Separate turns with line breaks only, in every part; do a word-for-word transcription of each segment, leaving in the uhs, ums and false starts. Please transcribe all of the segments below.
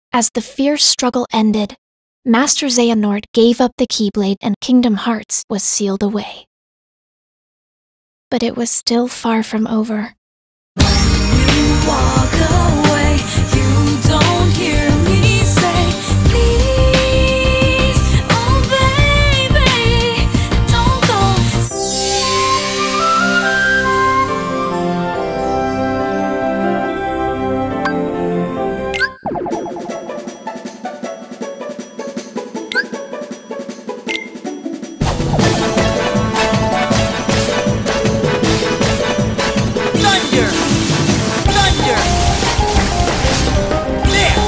As the fierce struggle ended, Master Xehanort gave up the Keyblade and Kingdom Hearts was sealed away. But it was still far from over.
You walk away, you don't hear me say, please, oh baby, don't go. Thunder! Thunder! There!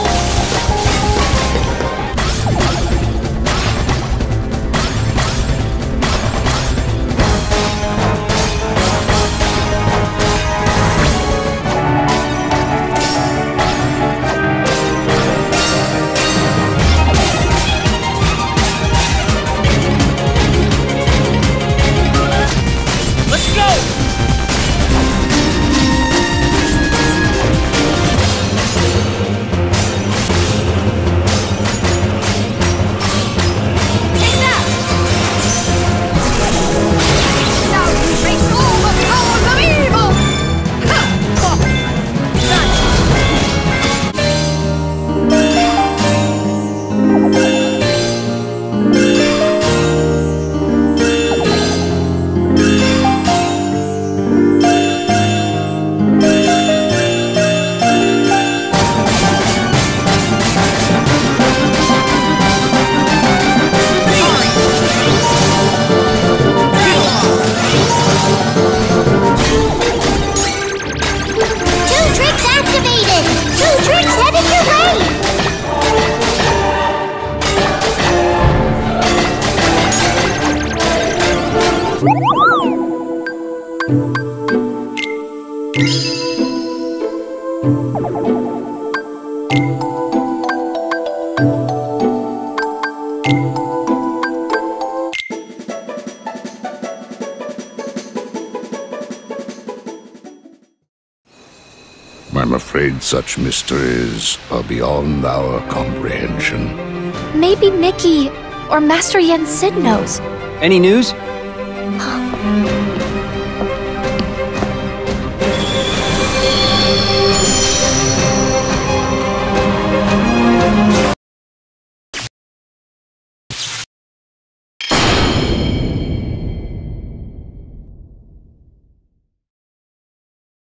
Let's go!
I'm afraid such mysteries are beyond our comprehension.
Maybe Mickey or Master Yen Sid knows.
Any news?